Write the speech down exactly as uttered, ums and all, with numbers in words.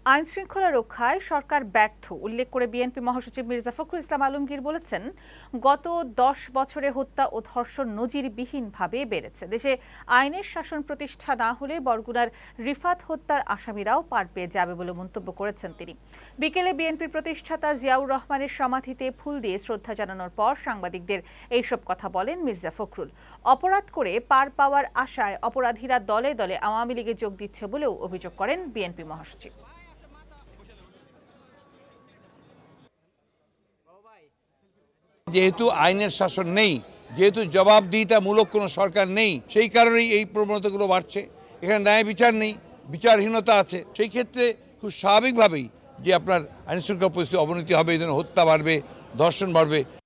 আইন শৃঙ্খলা রক্ষায় সরকার ব্যর্থ উল্লেখ করে বিএনপি মহাসচিব মির্জা ফখরুল ইসলাম আলমগীর বলেছেন, গত দশ বছরে হত্যা ও ধর্ষণ নজিরবিহীনভাবে বেড়েছে। দেশে আইনের শাসন প্রতিষ্ঠা না হলে বরগুনার রিফাত হত্যার আসামিরাও পার পেয়ে যাবে বলে মন্তব্য করেছেন তিনি। বিকেলে বিএনপির প্রতিষ্ঠাতা জিয়াউর রহমানের সমাধিতে ফুল দিয়ে শ্রদ্ধা জানানোর পর সাংবাদিকদের এইসব কথা বলেন মির্জা ফখরুল। অপরাধ করে পার পাওয়ার আশায় অপরাধীরা দলে দলে আওয়ামী লীগে যোগ দিচ্ছে বলেও অভিযোগ করেন বিএনপি মহাসচিব। যেহেতু আইনের শাসন নেই, যেহেতু জবাবদিহিতামূলক কোনো সরকার নেই, সেই কারণেই এই প্রবণতাগুলো বাড়ছে। এখানে ন্যায় বিচার নেই, বিচারহীনতা আছে। সেই ক্ষেত্রে খুব স্বাভাবিকভাবেই যে আপনার আইনশৃঙ্খলা পরিস্থিতি অবনতি হবে, এই ধরনের হত্যা বাড়বে, ধর্ষণ বাড়বে।